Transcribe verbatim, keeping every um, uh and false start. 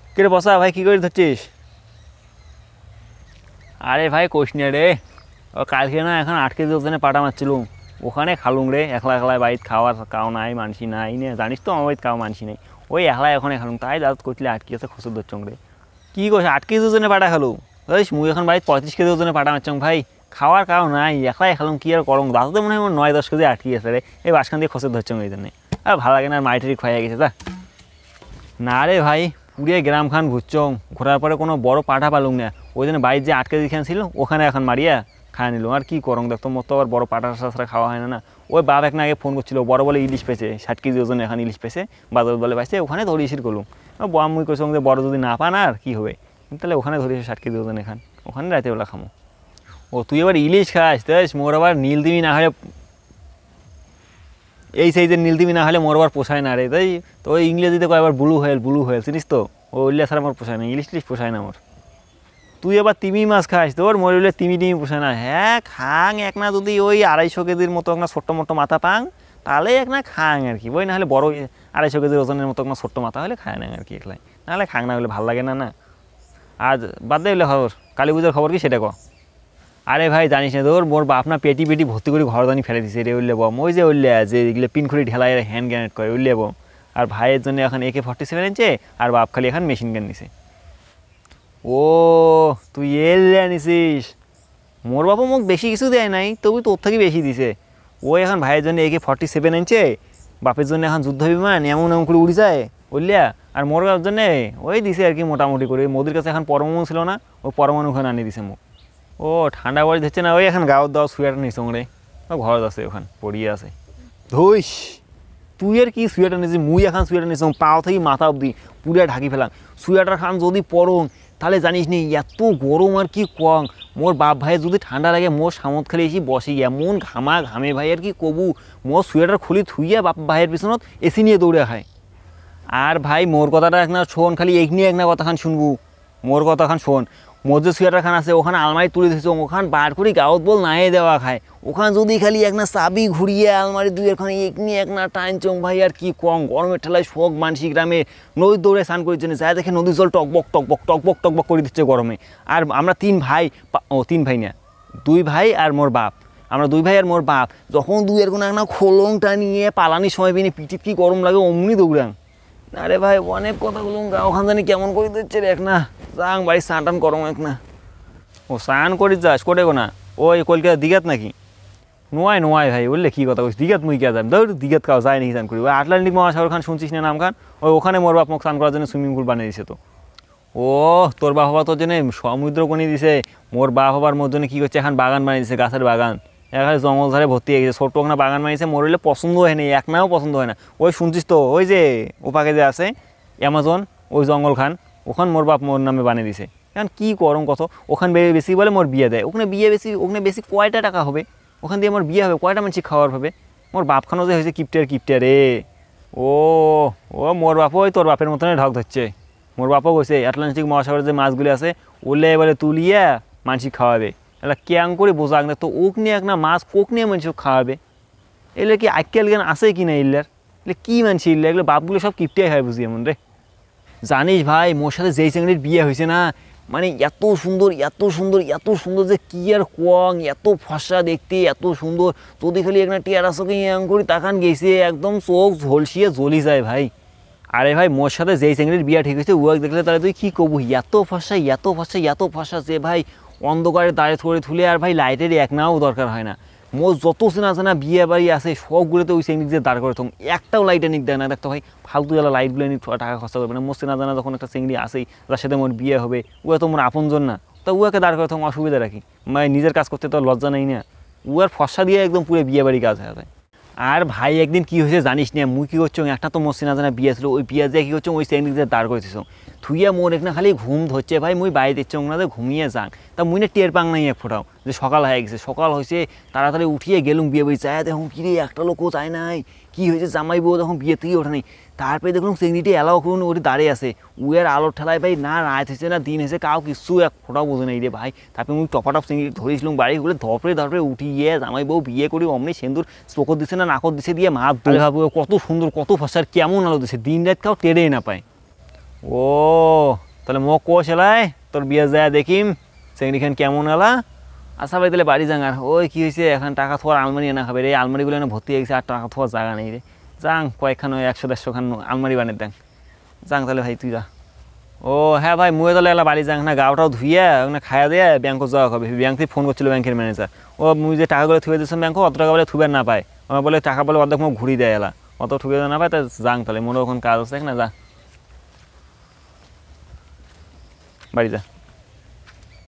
কে রে বসা ভাই, কী করে ধরছিস? আরে ভাই কোষ নিয়ে রে, ও কালকে না এখন আট কেজি ওজনে পাটা মারছিলুম, ওখানে খালুম রে একলা একলাই। বাড়িতে খাওয়ার কাউ নাই, মানসি নাই নে, জানিস তো আমার বাড়িতে কাউ মানসি নাই, ওই একলাই ওখানে খালুম। তাই দাদা করছিলে আটকে আছে খসুর ধরছং রে। কী করছে আট কেজি ওজনে পাটা খালু? ওই মুই এখন বাড়িতে পঁয়ত্রিশ কেজি ওজনে পাটা মারছং ভাই, খাওয়ার কাউ নাই, একলাই খালুম। কি আর করং, দাদা মনে হয় আমার নয় দশ কেজি আটকে আছে রে, এই বাসখান দিয়ে খসুর ধরছং এই জন্যে। আর ভালো লাগে না, আর মাইটারি খোয়া গেছে তা না রে ভাই। পুড়িয়ে গ্রাম খান ঘুরছং, ঘোরার পরে কোনো বড় পাঠা পালুম না, ওই জন্য বাড়ির যে আট কেজি খান ছিল ওখানে এখন মারিয়া খাওয়া নিল। আর কি করং, দেখতো মোর তো আবার বড় পাঠা সাথে খাওয়া হয় না না। ওই বাপ এক না আগে ফোন করছিল, বড় বলে ইলিশ পেয়েছে, ষাট কেজি ওজন এখন ইলিশ পেয়েছে, বাজার বলে পাইছে, ওখানে ধরিয়েছির করলুম। বাম মুই কইসং যে বড় যদি না পান আর কি হবে, তাহলে ওখানে ধরিয়েছে ষাট কেজি ওজন এখান, ওখানে রাতেবেলা খামো। ও তুই এবার ইলিশ খাস, তাই মোর আবার নীলদিমি না হলে, এই সাইজের নীলদিমি না হলে মোর আবার পোষায় না রে। তাই তো ওই ইংরেজিতে কয় আবার ব্লু হোয়েল, ব্লু হোয়েল চিনিস তো, ও উল্লে ছাড়া আমার পোষায় না, ইলিশ টিলিশ পোষায় না আমার। তুই আবার তিমি মাছ খাস, তোর মরে উল্লে তিমি টিমি পোষায় না। হ্যাঁ খাং এক না, যদি ওই আড়াইশো কেজির মতো একটা ছোট্ট মোটো মাথা পাং তাহলে এক না খাং আর কি, ওই না হলে বড় আড়াইশো কেজির ওজনের মতো একটা ছোট্ট মাথা হলে খায় না আর কি একলাই, নাহলে খাং না হলে ভালো লাগে না না। আজ বাদ দে খবর, কালী পুজোর খবর কি সেটা ক। আরে ভাই জানিস না তোর, মোর বাপ না পেটি পেটি ভর্তি করে ঘরদানি ফেলে দিছে রে, উল্লে বম ওই যে উল্লে যে এগুলো পিনখুড়ি ঢেলায় হ্যান্ড গ্রেনেড করে উল্লে বম। আর ভাইয়ের জন্য এখন একে ফর্টি সেভেন ইঞ্চে, আর বাপ খালি এখন মেশিন গান নিছে। ও তুই এলে নিছিস, মোর বাপু মোক বেশি কিছু দেয় নাই, তবু তোর থেকে বেশি দিছে। ও এখন ভাইয়ের জন্য একে ফর্টি সেভেন ইঞ্চে, বাপের জন্য এখন যুদ্ধ বিমান এমন এমন করে উড়ি যায় উল্লিয়া। আর মোর জন্যে ওই দিছে আর কি মোটামুটি করে, মোদির কাছে এখন পরমাণু ছিল না, ওই পরমাণু ওখানে আনিয়ে দিছে মোক। ও ঠান্ডা বাড়ি ধরছে না, ওই এখন গাঁৱত দাওয়া সুয়েটার নিছ রে, ও ঘরত আছে ওখান পড়িয়ে আছে। ধুইস তুই আর কি সুয়েটার নিছিস, মুই এখন সুয়েটার নিছ পাও থেকে মাথা অব্দি পুরা ঢাকি ফেলাম। সুয়েটার খান যদি পরং তাহলে জানিস নি এত গরম আর কি কং। মোর বাপ ভাইয়ের যদি ঠান্ডা লাগে মোর সামত খালি এসে বসে এমন ঘামা ঘামে ভাই আর কি কবু। মোর সুয়েটার খুলি থুইয়া বাপ ভাইয়ের পিছনত এসি নিয়ে দৌড়ে খায়। আর ভাই মোর কথাটা এক না শোন, খালি এক নিয়ে এক না কথা খান শুনবু, মোর কথা খান শোন। মোর যে সুয়েটার খান আছে ওখানে আলমারি তুলে দিয়েছ, ওখান বার করি গাঁৱত বল নাই দেওয়া খায়। ওখান যদি খালি এক না চাবি ঘুরিয়ে আলমারি দুই এখানে এক নিয়ে এক না টাইন চং ভাই আর কি কম। গরমের ঠেলায় শোক মানসি গ্রামে নদীর দৌড়ে স্নান করেছে, যায় দেখে নদীর জল টকবক টকবক টকবক টকবক করে দিচ্ছে গরমে। আর আমরা তিন ভাই, ও তিন ভাই না দুই ভাই আর মোর বাপ, আমরা দুই ভাই আর মোর বাপ যখন দুইয়ের কোনো একটা খোলংটা নিয়ে পালানির সময় বিনি পিঠিত কি গরম লাগে অমনি দৌড়াং। আরে ভাই অনেক কথা বলুন, গা ওখান জানি কেমন করে দিচ্ছে রে এক না, যাং বাড়ি স্নান টান করম এক না। ও স্নান করি যাস কোটে গো না, ওই কলকাতা দিঘাত নাকি? নোয়াই নোয়াই ভাই বললে কী কথা বলছিস, দিঘাত মুই কে যাম, দৌড় দিঘাত কাউ যায় নাকি স্নান করি। ওই আটলান্টিক মহাসাগর খান শুনছিস না নাম খান, ওই ওখানে মোর বাপ মুখ স্নান করার জন্য সুইমিং পুল বানিয়ে দিছে তো। ও তোর বাপ বাবা তোর জন্য সমুদ্র কোনি দিছে, মোর বাপ বাবার মোর জন্য কী করছে এখন বাগান বানিয়ে দিছে, গাছের বাগান এখানে জঙ্গল ধারে ভর্তি হয়ে গেছে, ছোট্ট একটা বাগান বানিয়েছে। মোর হলে পছন্দ হয় না, এক নাও পছন্দ হয় না। ওই শুনছিস তো ওই যে ওপাকে যে আছে অ্যামাজন, ওই জঙ্গল খান ওখান মোর বাপ মোর নামে বানিয়ে দিছে। এখন কী করম কত, ওখানে বেশি বলে মোর বিয়ে দেয়, ওখানে বিয়ে বেশি, ওখানে বেশি কয়টা টাকা হবে, ওখান দিয়ে আমার বিয়ে হবে কয়টা মানুষ খাওয়ার হবে। মোর বাপখানও যে হয়েছে কিপটার কিপটার রে। ও ও মোর বাপ ওই তোর বাপের মতনই ঢক ধরছে। মোর বাপও কইছে আটলান্টিক মহাসাগরের যে মাছগুলি আছে ওলে এবারে তুলিয়া মানসি খাওয়াবে। এটা ক্যাং করে বোঝাক না তো, ওক নিয়ে এক না মাছ কোক নিয়ে মানুষ খাওয়াবে। এগুলো কি আজকাল জ্ঞান আছে কি না ইল্লার, এগুলো কী মানছি ইল্লা, এগুলো বাপগুলো সব কিপটাই হয় বুঝি এমন রে। জানিস ভাই মোর সাথে যেই চিংড়ির বিয়ে হয়েছে না, মানে এত সুন্দর এত সুন্দর এত সুন্দর যে কি আর কোয়াং, এত ফসা দেখতে এত সুন্দর, যদি খালি একটা টিয়ারা চোখে ইয়াং করি তাকান গেছে একদম চোখ ঝলসিয়ে জ্বলি যায় ভাই। আরে ভাই মোর সাথে যেই চিংড়ির বিয়া ঠিক হয়েছে ওয়াক দেখলে তাহলে তুই কী কবু, এত ফসা এত ফসা এত ফসা যে ভাই অন্ধকারে দাঁড়িয়ে থরে তুলে, আর ভাই লাইটের এক নাও দরকার হয় না। মোর যত চেনা চেনা বিয়ে বাড়ি আছে সবগুলোতে ওই চিংড়ি যে দাঁড় করে থাকুন, একটাও লাইটে নিক দেয় না। দেখতো ভাই ফালতু জ্বালা লাইটগুলো নিয়ে টাকা খরচা করবে না। মোর চেনা জানা যখন একটা চিংড়ি আসেই যার সাথে মোর বিয়ে হবে, ও তো মোর আপনজন না, তা উয়াকে দাঁড় করে থাকুন অসুবিধা রাখি, মানে নিজের কাজ করতে তো লজ্জা নেই না। উয়ার ফসা দিয়ে একদম পুরো বিয়ে বাড়ি কাজ হয়ে যায়। আর ভাই একদিন কি হয়েছে জানিস না, মুই কী করছো একটা তো মোর চেনা জানা বিয়ে ছিল, ওই বিয়ে দিয়ে কী করছো ওই চিংড়িতে দাঁড় করেছিস থুইয়া মোর এক না খালি ঘুম ধরছে ভাই, মুই বাইরে দিচ্ছ না ঘুমিয়ে যাং। তা মুই না টের পাং নাই এক ফোটাও যে সকাল হয়ে গেছে, সকাল হয়েছে তাড়াতাড়ি উঠিয়ে গেলুম বিয়ে বাড়ি যায়, দেখুন কিরে একটা লোকও যায় নাই, কী হয়েছে জামাই বউ তখন বিয়ে থেকে ওঠে নাই। তারপরে দেখুন চিংড়িটি এলাও করুন ওটি দাঁড়িয়ে আছে, উয়ের আলোর ঠেলায় ভাই না রাত হয়েছে না দিন হয়েছে কাউ কিছু এক ফোটাও বোঝে নাই রে ভাই। তারপরে মুই টপাটপ চিংড়ি ধরেছিলাম বাড়ি ঘুরে ধপড়ে ধপড়ে উঠিয়ে জামাই বউ বিয়ে করি অমনি সেন্দুর চোখর দিছে না নাকর দিছে দিয়ে মাপ ধরে ভাবো কত সুন্দর কত ফসার কেমন আলো দিছে, দিন রাত কাউ টেরেই না পায়। ও তাহলে মো কোষ এলাই তোর বিয়ে যায় দেখিম চেংড়িখান কেমন এলা। আচ্ছা ভাই তাহলে বাড়ি যাং। আর ওই কী হয়েছে এখন টাকা থোয়ার আলমারি এনে খাবে রে, আলমারিগুলো এনে ভর্তি হয়ে গেছে আর টাকা থোয়ার জায়গা নেই রে। যাং কয়েকখান ওই একশো দেড়শো খান আলমারি বানিয়ে দেন। যাং তাহলে ভাই তুই যা। ও হ্যাঁ ভাই মুয়ে তাহলে এলা বাড়ি যাং না, গাওটাও ধুইয়া ওখানে খাইয়া দিয়ে ব্যাংকত যাওয়া হবে। ব্যাংক থেকে ফোন করছিল ব্যাংকের ম্যানেজার, ও মুই যে টাকাগুলো থুয়ে দিয়েছিলাম ব্যাংকে অত টাকা বলে থুবেন না পায়, আমার বলে টাকা বলে অর্ধেক মুখ ঘুরি দেয় এলা, অত ঠুকে না পায়। তা যাং তাহলে মোর ওখানে কাজ আছে না, যা বাড়ি যা।